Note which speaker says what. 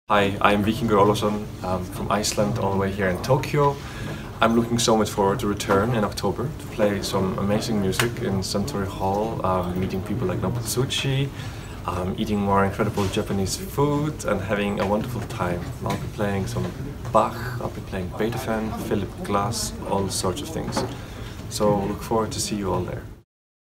Speaker 1: Hi, I'm Vikingur from Iceland all the way here in Tokyo. I'm looking so much forward to return in October to play some amazing music in Suntory Hall, meeting people like Nobutsuchi, eating more incredible Japanese food and having a wonderful time. I'll be playing some Bach, I'll be playing Beethoven, Philip Glass, all sorts of things. So look forward to see you all there.